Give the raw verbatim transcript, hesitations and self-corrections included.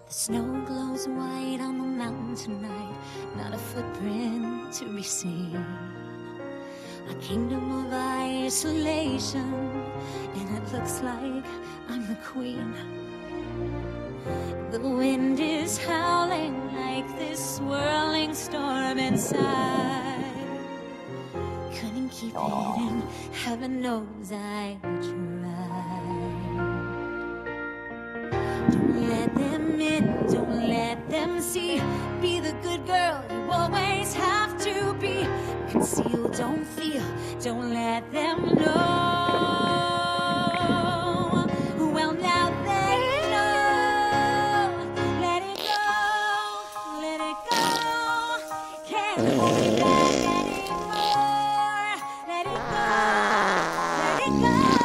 The snow glows white on the mountain tonight, not a footprint to be seen. A kingdom of isolation, and it looks like I'm the queen. The wind is howling like this swirling storm inside. Couldn't keep it in, heaven knows I tried. Don't let them in, don't let them see. Be the good girl you always have to be. Conceal, don't feel, don't let them know. Well, now they know. Let it go, let it go. Can't hold it back anymore. Let it go, let it go.